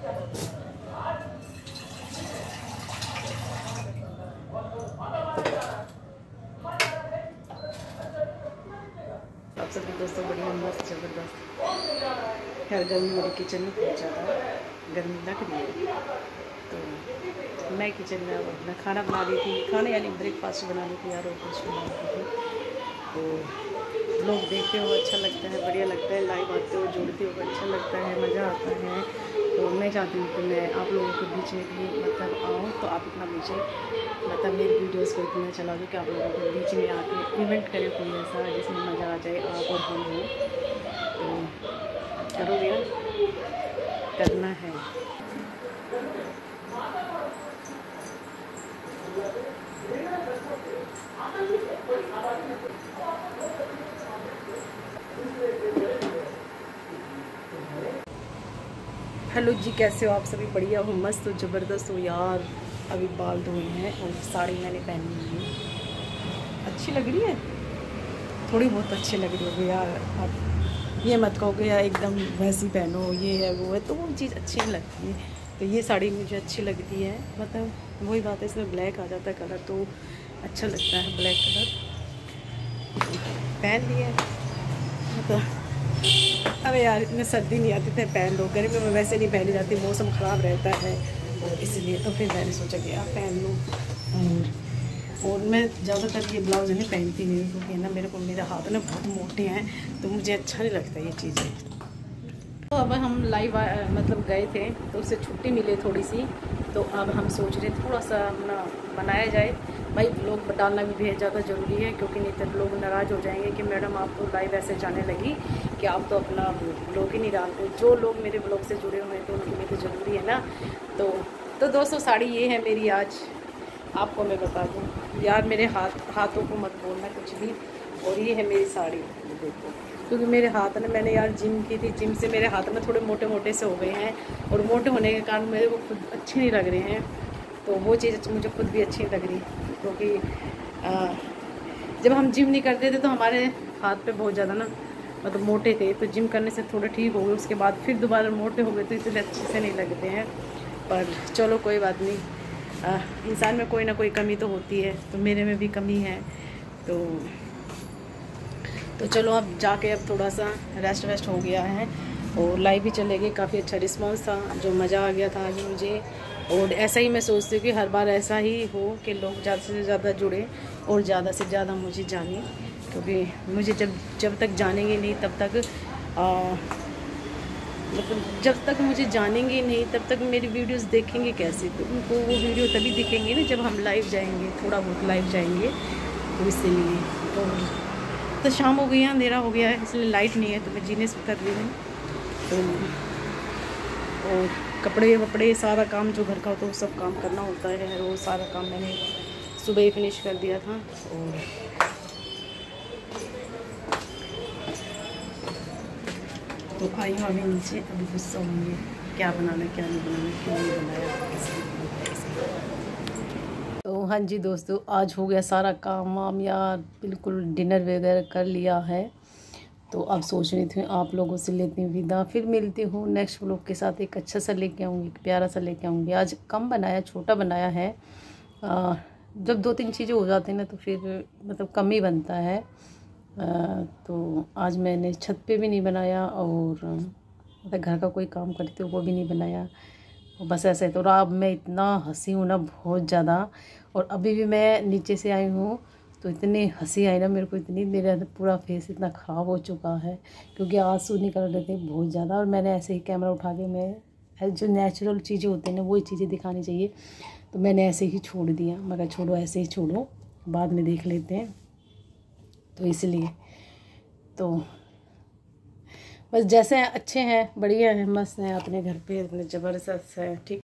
आप सभी दोस्तों बढ़िया मस्त ज़बरदस्त। खैर गर्मी मेरे किचन में बहुत ज़्यादा गर्मी लग रही है, तो मैं किचन में अपना खाना बना रही थी। खाना यानी ब्रेकफास्ट बना रही थी यार, और कुछ बना रही थी। तो लोग देखते हो अच्छा लगता है, बढ़िया लगता है, लाइव आते हो जोड़ते हो अच्छा लगता है, मज़ा आता है। तो मैं चाहती हूँ कि मैं आप लोगों के बीच में भी मतलब आऊँ, तो आप इतना मुझे मतलब मेरी वीडियोस को इतना चला दो कि आप लोगों के बीच में आके इवेंट करें कोई ऐसा जिसमें मज़ा आ जाए, आप और हम हो। तो करोगे ना, करना है। हेलो जी, कैसे हो आप सभी? बढ़िया हो, मस्त हो, ज़बरदस्त हो यार। अभी बाल धोए हैं और साड़ी मैंने पहनी हुई है। अच्छी लग रही है, थोड़ी बहुत अच्छी लग रही होगी यार। अब ये मत कहो कि यार एकदम वैसी पहनो, ये है वो है, तो वो चीज़ अच्छी नहीं लगती है। तो ये साड़ी मुझे अच्छी लगती है, मतलब वही बात है, इसमें ब्लैक आ जाता है कलर, तो अच्छा लगता है ब्लैक कलर। पहन लिए मतलब, अरे यार इतने सर्दी नहीं आती थे, पहन लो। गर्मी में वैसे नहीं पहनी जाती, मौसम ख़राब रहता है, और इसलिए तो फिर मैंने सोचा कि यार पहन लूँ। और मैं ज़्यादातर ये ब्लाउज नहीं पहनती नहीं, क्योंकि ना मेरे हाथ ना बहुत मोटे हैं, तो मुझे अच्छा नहीं लगता ये चीज़ें। तो अब हम लाइव मतलब गए थे, तो उससे छुट्टी मिले थोड़ी सी, तो अब हम सोच रहे थोड़ा सा अपना बनाया जाए। भाई ब्लॉग डालना भी बेहद ज़्यादा ज़रूरी है, क्योंकि नहीं तो लोग नाराज़ हो जाएंगे कि मैडम आप तो लाइव ऐसे जाने लगी कि आप तो अपना ब्लॉग ही नहीं डालते। जो लोग मेरे ब्लॉग से जुड़े हुए हैं तो उनके लिए तो ज़रूरी है ना। तो दोस्तों साड़ी ये है मेरी आज, आपको मैं बता दूँ यार, मेरे हाथों को मत बोलना कुछ भी। और ये है मेरी साड़ी, देखो, क्योंकि मेरे हाथ में मैंने यार जिम की थी, जिम से मेरे हाथ में थोड़े मोटे मोटे से हो गए हैं, और मोटे होने के कारण मेरे को खुद अच्छे नहीं लग रहे हैं। तो वो चीज़ मुझे खुद भी अच्छी नहीं लग रही, क्योंकि जब हम जिम नहीं करते थे तो हमारे हाथ पे बहुत ज़्यादा ना मतलब मोटे थे, तो जिम करने से थोड़े ठीक हो गए, उसके बाद फिर दोबारा मोटे हो गए, तो इसलिए अच्छे से नहीं लगते हैं। पर चलो कोई बात नहीं, इंसान में कोई ना कोई कमी तो होती है, तो मेरे में भी कमी है। तो चलो अब जाके अब थोड़ा सा रेस्ट वेस्ट हो गया है, और लाइव भी चले गए। काफ़ी अच्छा रिस्पांस था, जो मज़ा आ गया था आज मुझे। और ऐसा ही मैं सोचती हूँ कि हर बार ऐसा ही हो कि लोग ज़्यादा से ज़्यादा जुड़े और ज़्यादा से ज़्यादा मुझे जाने, क्योंकि मुझे जब तक जानेंगे नहीं तब तक मतलब जब तक मुझे जानेंगे नहीं तब तक मेरी वीडियोस देखेंगे कैसे? तो उनको वो वीडियो तभी दिखेंगे ना जब हम लाइव जाएंगे, थोड़ा बहुत लाइव जाएंगे। तो इसीलिए तो शाम हो गई है, अंधेरा हो गया है, इसलिए लाइट नहीं है, तो मैं जीने से कर रही हूँ। तो और कपड़े वपड़े सारा काम जो घर का होता है वो सब काम करना होता है, वो सारा काम मैंने सुबह ही फिनिश कर दिया था। और तो आई हूँ अभी नीचे, अभी गुस्सा होंगे क्या बनाना क्या नहीं बनाना, क्यों नहीं बनाया। तो हाँ जी दोस्तों, आज हो गया सारा काम वाम यार, बिल्कुल डिनर वगैरह कर लिया है। तो अब सोच रही थी आप लोगों से लेती हूँ विदा, फिर मिलती हूँ नेक्स्ट व्लॉग के साथ। एक अच्छा सा लेके आऊँगी, एक प्यारा सा लेके आऊँगी। आज कम बनाया, छोटा बनाया है। जब दो तीन चीज़ें हो जाती हैं ना तो फिर मतलब कम ही बनता है। तो आज मैंने छत पे भी नहीं बनाया, और मतलब घर का कोई काम करती हूँ वो भी नहीं बनाया, बस ऐसे। तो अब मैं इतना हंसी हूँ ना बहुत ज़्यादा, और अभी भी मैं नीचे से आई हूँ तो इतनी हंसी आई ना मेरे को, इतनी, मेरा पूरा फेस इतना ख़राब हो चुका है, क्योंकि आंसू निकल रहे थे बहुत ज़्यादा। और मैंने ऐसे ही कैमरा उठा के, मैं जो नेचुरल चीज़ें होती हैं ना वही चीज़ें दिखानी चाहिए, तो मैंने ऐसे ही छोड़ दिया। मैं कहा छोड़ो, ऐसे ही छोड़ो, बाद में देख लेते हैं। तो इसलिए तो बस जैसे हैं अच्छे हैं, बढ़िया हैं, मस्त हैं, अपने घर पे अपने ज़बरदस्त है, ठीक।